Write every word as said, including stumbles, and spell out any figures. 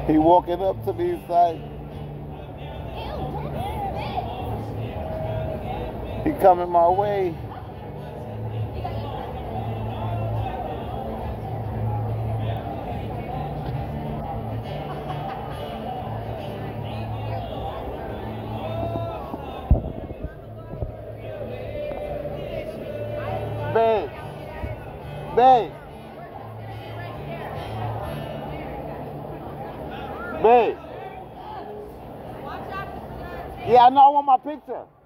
He walking up to me, side. He coming my way. Babe. Babe. Babe. Yeah, I know, I want my picture.